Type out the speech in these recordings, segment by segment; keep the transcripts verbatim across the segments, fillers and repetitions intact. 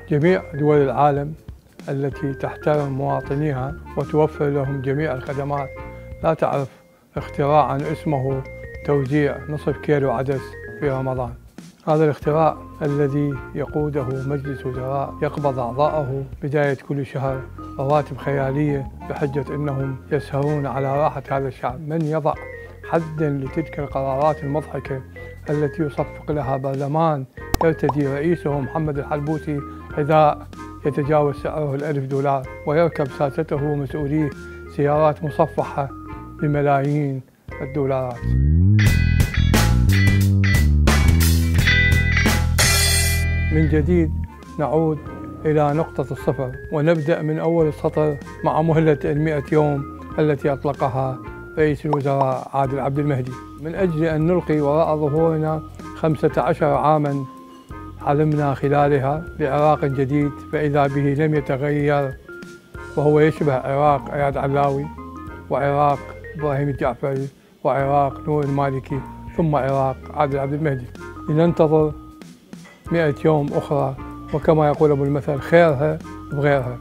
جميع دول العالم التي تحترم مواطنيها وتوفر لهم جميع الخدمات لا تعرف اختراعا اسمه توزيع نصف كيلو عدس في رمضان. هذا الاختراع الذي يقوده مجلس وزراء يقبض أعضاءه بداية كل شهر رواتب خيالية بحجة أنهم يسهرون على راحة هذا الشعب. من يضع حدا لتلك القرارات المضحكة التي يصفق لها برلمان يرتدي رئيسه محمد الحلبوسي حذاء يتجاوز سعره الألف دولار، ويركب ساسته ومسؤوليه سيارات مصفحة بملايين الدولارات؟ من جديد نعود إلى نقطة الصفر ونبدأ من أول السطر مع مهلة المئة يوم التي أطلقها رئيس الوزراء عادل عبد المهدي من أجل أن نلقي وراء ظهورنا خمسة عشر عاماً حلمنا خلالها بعراق جديد، فإذا به لم يتغير، وهو يشبه عراق اياد علاوي وعراق إبراهيم الجعفري وعراق نور المالكي ثم عراق عادل عبد المهدي. لننتظر مئة يوم أخرى، وكما يقول أبو المثل خيرها بغيرها.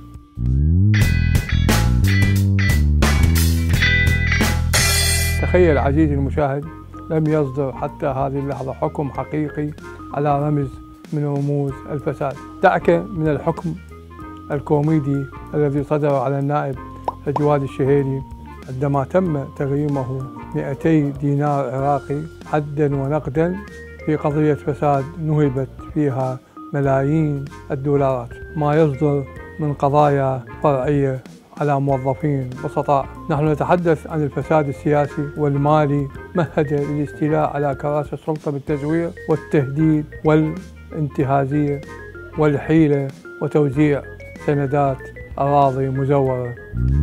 تخيل عزيزي المشاهد، لم يصدر حتى هذه اللحظة حكم حقيقي على رمز من رموز الفساد. دعك من الحكم الكوميدي الذي صدر على النائب جواد الشهيري عندما تم تغريمه مئتي دينار عراقي حدا ونقدا في قضية فساد نهبت فيها ملايين الدولارات. ما يصدر من قضايا فرعية على موظفين بسطاء. نحن نتحدث عن الفساد السياسي والمالي مهد للاستيلاء على كراسي السلطة بالتزوير والتهديد والانتهازية والحيلة وتوزيع سندات أراضي مزورة.